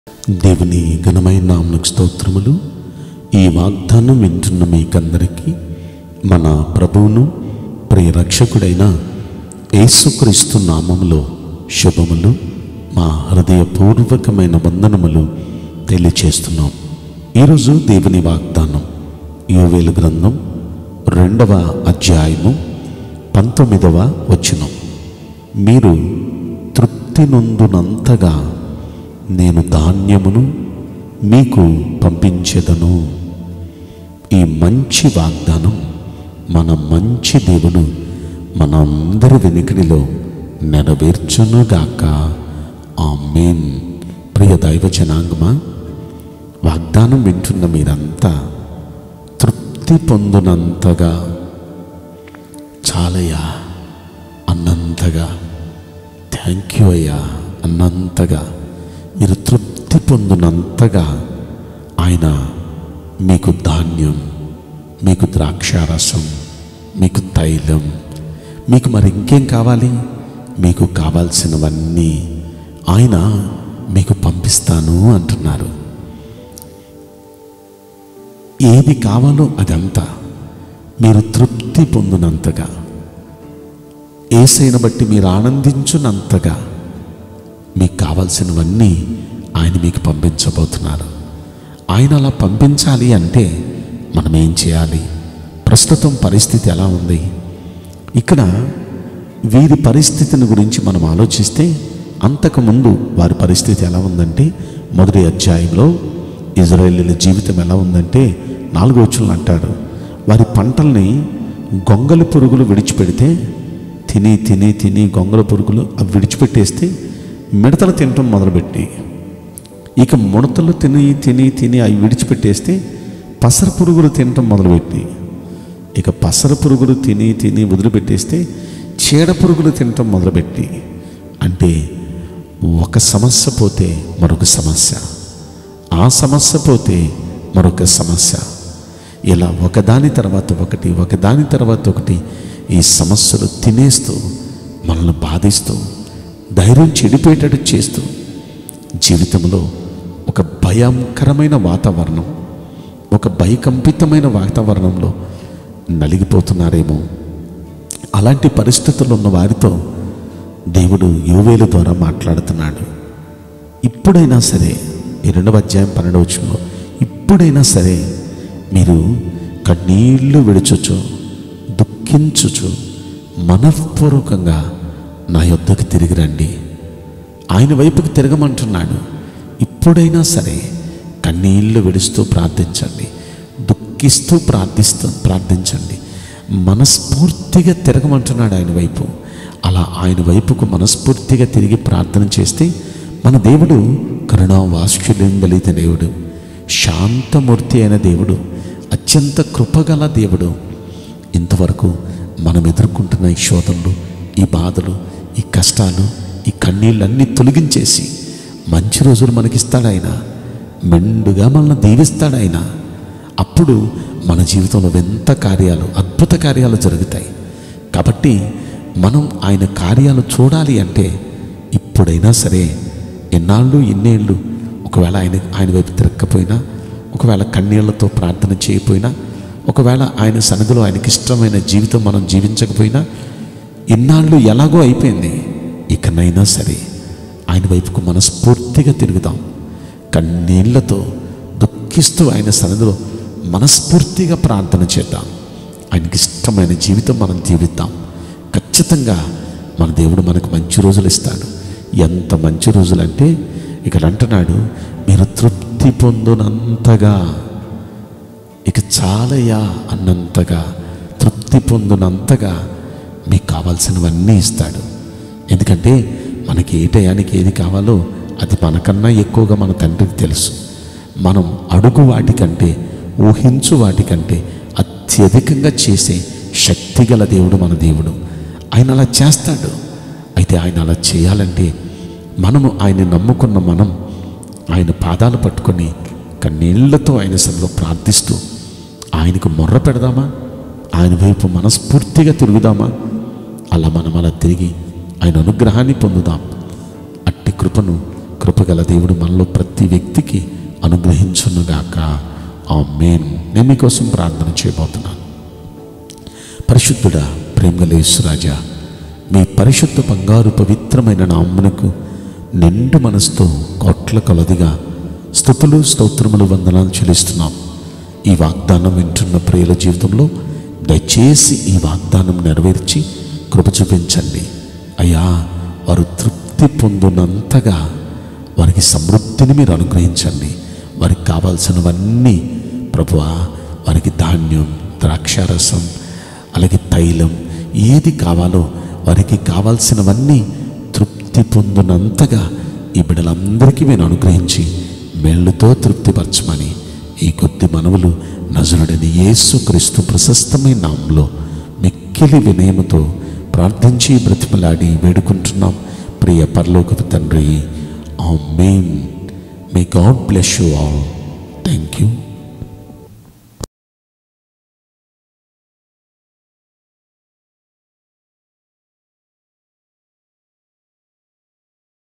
దేవుని ఘనమైన నామమునకు స్తోత్రములు. ఈ వాగ్దానం వింటున్న మీకందరికీ మన ప్రభువును ప్రియ రక్షకుడైన యేసుక్రీస్తు నామములో శుభములు, మా హృదయపూర్వకమైన వందనములు తెలియచేస్తున్నాం. ఈరోజు దేవుని వాగ్దానం యోవేలు గ్రంథం 2వ అధ్యాయము 19వ వచనం. మీరు తృప్తి నొందునంతగా నేను ధాన్యమును మీకు పంపించెదను. ఈ మంచి వాగ్దానం మన మంచి దేవుడు మనందరి వెనుకడిలో నెరవేర్చునుగాక. ఆమేన్. ప్రియ దైవ జనాంగమా, వాగ్దానం వింటున్న మీరంతా తృప్తి పొందునంతగా, చాలయ్యా అన్నంతగా, థ్యాంక్ యూ అయ్యా అన్నంతగా, మీరు తృప్తి పొందినంతగా ఆయన మీకు ధాన్యం, మీకు ద్రాక్షారసం, మీకు తైలం, మీకు మరి ఇంకేం కావాలి, మీకు కావాల్సినవన్నీ ఆయన మీకు పంపిస్తాను అంటున్నారు. ఏది కావాలో అదంతా మీరు తృప్తి పొందినంతగా, యేసయ్యను బట్టి మీరు ఆనందించునంతగా మీకు కావాల్సినవన్నీ ఆయన మీకు పంపించబోతున్నారు. ఆయన అలా పంపించాలి అంటే మనం ఏం చేయాలి? ప్రస్తుతం పరిస్థితి ఎలా ఉంది? ఇక్కడ వీరి పరిస్థితిని గురించి మనం ఆలోచిస్తే, అంతకుముందు వారి పరిస్థితి ఎలా ఉందంటే, మొదటి అధ్యాయంలో ఇజ్రాయేలీల జీవితం ఎలా ఉందంటే 4వ వచనంలో అంటాడు, వారి పంటల్ని గొంగళి పురుగులు విడిచిపెడితే తిని తిని తిని గొంగళి పురుగులు అవి విడిచిపెట్టేస్తే మిడతలు తినటం మొదలుపెట్టి, ఇక ముడతలు తిని తిని తిని అవి విడిచిపెట్టేస్తే పసర పురుగులు తినటం మొదలుపెట్టి, ఇక పసర పురుగులు తిని తిని వదిలిపెట్టేస్తే చీడ పురుగులు తినటం మొదలుపెట్టి, అంటే ఒక సమస్య పోతే మరొక సమస్య, ఆ సమస్య పోతే మరొక సమస్య, ఇలా ఒకదాని తర్వాత ఒకటి, ఒకదాని తర్వాత ఒకటి ఈ సమస్యలు తినేస్తూ మనల్ని బాధిస్తూ ధైర్యం చెడిపోయేటట్టు చేస్తూ జీవితంలో ఒక భయంకరమైన వాతావరణం, ఒక భయకంపితమైన వాతావరణంలో నలిగిపోతున్నారేమో. అలాంటి పరిస్థితుల్లో ఉన్న వారితో దేవుడు యోవేలు ద్వారా మాట్లాడుతున్నాడు. ఇప్పుడైనా సరే, ఈ 2వ అధ్యాయం 12వ వచనంలో, ఇప్పుడైనా సరే మీరు కన్నీళ్లు విడుచుచు దుఃఖించుచు మనఃపూర్వకంగా నా యొద్దకు తిరిగి రండి. ఆయన వైపుకి తిరగమంటున్నాడు. ఇప్పుడైనా సరే కన్నీళ్లు విడుస్తూ ప్రార్థించండి, దుఃఖిస్తూ ప్రార్థించండి, మనస్ఫూర్తిగా తిరగమంటున్నాడు ఆయన వైపు. అలా ఆయన వైపుకు మనస్ఫూర్తిగా తిరిగి ప్రార్థన చేస్తే మన దేవుడు కరుణా వాత్సల్యం కలిగిన దేవుడు, శాంతమూర్తి అయిన దేవుడు, అత్యంత కృపగల దేవుడు. ఇంతవరకు మనం ఎదుర్కొంటున్న ఈ శోధనలు, ఈ బాధలు, ఈ కష్టాలు, ఈ కన్నీళ్ళన్నీ తొలగించేసి మంచి రోజులు మనకిస్తాడు ఆయన. మెండుగా మనల్ని దీవిస్తాడు ఆయన. అప్పుడు మన జీవితంలో ఎంత కార్యాలు, అద్భుత కార్యాలు జరుగుతాయి. కాబట్టి మనం ఆయన కార్యాలు చూడాలి అంటే ఇప్పుడైనా సరే, ఎన్నాళ్ళు ఇన్నేళ్ళు ఒకవేళ ఆయన వైపు తిరగకపోయినా, ఒకవేళ కన్నీళ్లతో ప్రార్థన చేయకపోయినా, ఒకవేళ ఆయన సన్నిధిలో ఆయనకి ఇష్టమైన జీవితం మనం జీవించకపోయినా, ఇన్నాళ్ళు ఎలాగో అయిపోయింది. ఇకనైనా సరే ఆయన వైపుకు మనస్ఫూర్తిగా తిరుగుదాం. కన్నీళ్లతో దుఃఖిస్తూ ఆయన సన్నిధిలో మనస్ఫూర్తిగా ప్రార్థన చేద్దాం. ఆయనకి ఇష్టమైన జీవితం మనం జీవిద్దాం. ఖచ్చితంగా మన దేవుడు మనకు మంచి రోజులు ఇస్తాడు. ఎంత మంచి రోజులు అంటే ఇక్కడ అంటున్నాడు, మీరు తృప్తి పొందునంతగా, ఇక చాలయ్యా అన్నంతగా, తృప్తి పొందునంతగా మీకు కావాల్సినవన్నీ ఇస్తాడు. ఎందుకంటే మనకి ఏ టయానికి ఏది కావాలో అది మనకన్నా ఎక్కువగా మన తండ్రికి తెలుసు. మనం అడుగు వాటికంటే, ఊహించు వాటికంటే అత్యధికంగా చేసే శక్తి గల దేవుడు మన దేవుడు. ఆయన అలా చేస్తాడు. అయితే ఆయన అలా చేయాలంటే మనము ఆయన నమ్ముకున్న మనం ఆయన పాదాలు పట్టుకొని కన్నీళ్లతో ఆయన సన్నిధిలో ప్రార్థిస్తూ ఆయనకు మొర్ర పెడదామా? ఆయన వైపు మనస్ఫూర్తిగా తిరుగుదామా? అలా మనం అలా తిరిగి ఆయన అనుగ్రహాన్ని పొందుదాం. అట్టి కృపను కృపగల దేవుడు మనలో ప్రతి వ్యక్తికి అనుగ్రహించునుగాక. ఆమేన్. నేను మీకోసం ప్రార్థన చేయబోతున్నాను. పరిశుద్ధుడా, ప్రేమగల యేసురాజా, మీ పరిశుద్ధ బంగారు పవిత్రమైన నామమునకు నిండు మనసుతో కోట్ల కొలదిగా స్తుతులు, స్తోత్రములు, వందనాలు చెల్లిస్తున్నాం. ఈ వాగ్దానం వింటున్న ప్రియుల జీవితంలో దయచేసి ఈ వాగ్దానం నెరవేర్చి కృప చూపించండి అయ్యా. వారు తృప్తి పొందినంతగా వారికి సమృద్ధిని మీరు అనుగ్రహించండి. వారికి కావాల్సినవన్నీ ప్రభువా, వారికి ధాన్యం, ద్రాక్షారసం, అలాగే తైలం, ఏది కావాలో వారికి కావాల్సినవన్నీ తృప్తి పొందినంతగా ఈ బిడ్డలందరికీ మీరు అనుగ్రహించి మేళ్ళుతో తృప్తిపరచమని ఈ కొద్ది మనవులు నజరుడైన యేసుక్రీస్తు ప్రశస్తమైన నామములో మిక్కిలి వినయముతో ప్రార్థించి బ్రతిమలాడి వేడుకుంటున్నాం ప్రియ పరలోకపు తండ్రి. ఆమేన్. May God bless you all. Thank you.